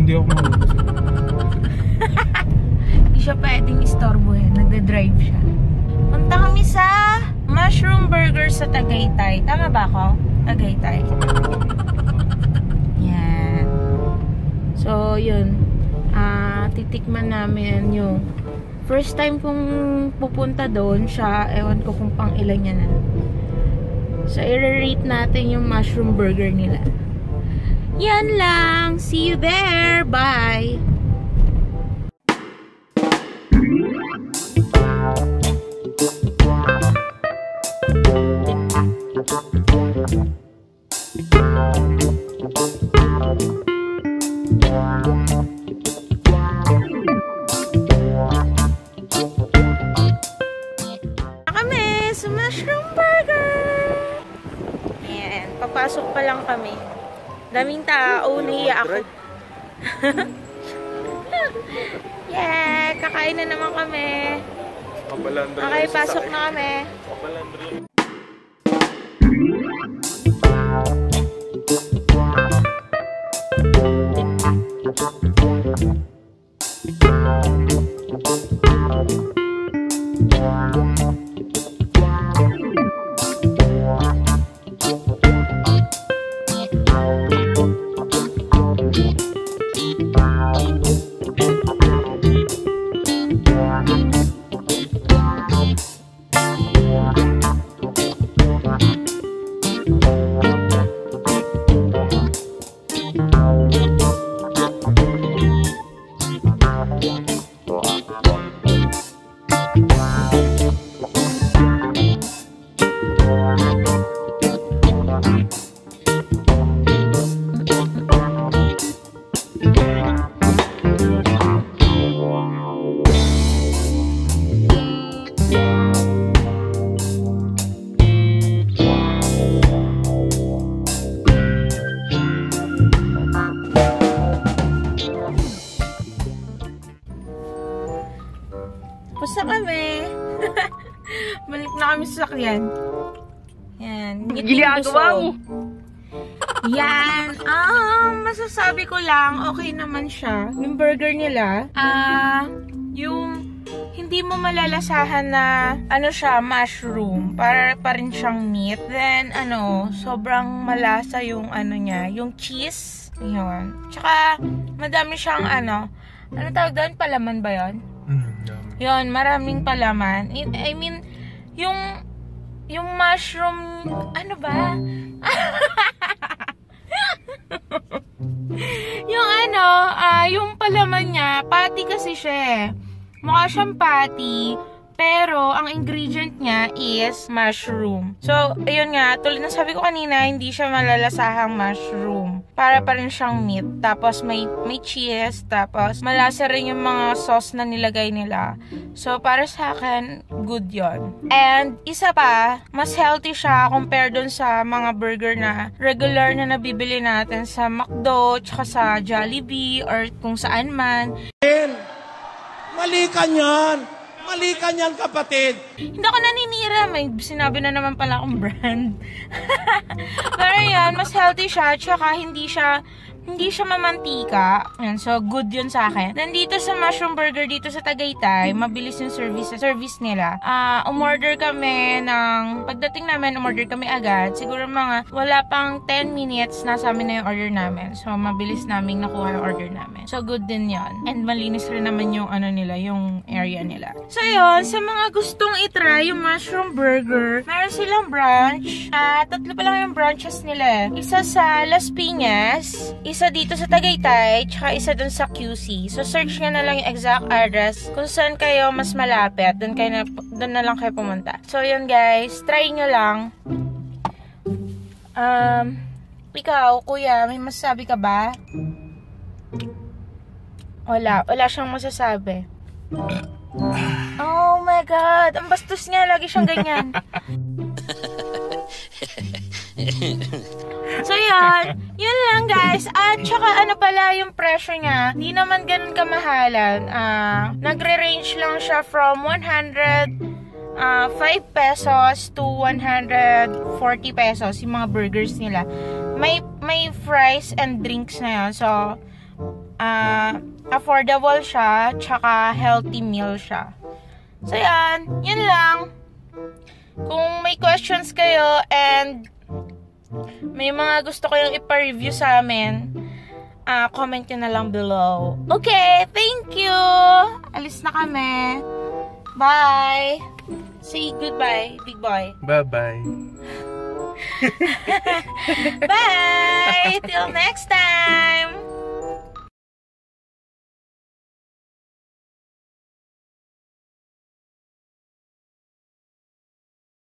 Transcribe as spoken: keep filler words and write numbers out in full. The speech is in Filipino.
hindi ako marunong. Hindi siya pwedeng istorbohin. Nagda-drive siya. Punta kami sa Mushroomburger sa Tagaytay. Tama ba ako? Tagaytay. Yan. So, yun. Uh, titikman namin yung first time kong pupunta doon siya. Ewan ko kung pang ilan niya na. So, i-rate natin yung Mushroomburger nila. Yan lang. See you there. Bye. Kami sa Mushroomburger. Ayan, papasok pa lang kami. Daming tao, nahiya ako. Yeah, kakain na naman kami. Okay, pasok na kami. Pusa kami. Balik na kami sa sakyan. Yan. Ginagawa mo. Yan. Ah, masasabi ko lang, okay naman siya. Yung burger nila, ah, yung hindi mo malalasahan na ano siya, mushroom. Para pa rin siyang meat. Then, ano, sobrang malasa yung ano niya, yung cheese. Yun. Tsaka, madami siyang ano, ano tawag doon? Palaman ba yun? Yun, maraming palaman. I mean, yung yung mushroom, ano ba? yung ano, uh, yung palaman niya, patty kasi siya. Mukha siyang patty, pero ang ingredient niya is mushroom. So, ayun nga, tulad ng sabi ko kanina, hindi siya malalasahang mushroom. Para pa rin siyang meat. Tapos may, may cheese. Tapos malasa rin yung mga sauce na nilagay nila. So, para sa akin, good yon. And, isa pa, mas healthy siya compare dun sa mga burger na regular na nabibili natin sa McDo, tsaka sa Jollibee, or kung saan man. Mali ka niyan! Mali ka niyan, kapatid! Hindi ako naninira. May sinabi na naman pala akong brand. Pero yan, mas healthy siya. Tsaka hindi siya, hindi siya mamantika. Yan, so, good yun sa akin. Nandito sa Mushroomburger, dito sa Tagaytay, mabilis yung service, service nila. Uh, umorder kami ng, pagdating namin, umorder kami agad. Siguro mga, wala pang ten minutes, nasa amin na yung order namin. So, mabilis namin nakuha yung order namin. So, good din yon. And malinis rin naman yung, ano nila, yung area nila. So, yun, sa mga gustong itry yung Mushroomburger, meron silang branch. Uh, tatlo pa lang yung branches nila. Isa sa Las Piñas, isa dito sa Tagaytay, tsaka isa dun sa Q C. So, search nga na lang yung exact address kung saan kayo mas malapit. Dun, kayo na, dun na lang kayo pumunta. So, yun guys, try nyo lang. Um, ikaw, kuya, may masasabi ka ba? Wala. Wala siyang masasabi. Oh my God. Ang bastos niya. Lagi siyang ganyan. So, yun. Yun lang, guys. At saka, ano pala yung presyo niya. Hindi naman ganun kamahalan. Uh, Nagre-range lang siya from one hundred five pesos to one hundred forty pesos. Yung mga burgers nila. May, may fries and drinks na yun. So, uh, affordable siya, tsaka healthy meal siya. So, yan. Yun lang. Kung may questions kayo and may mga gusto kayong ipa-review sa amin, uh, comment nyo na lang below. Okay, thank you! Alis na kami. Bye! Say goodbye, big boy. Bye-bye. Bye! Till next time!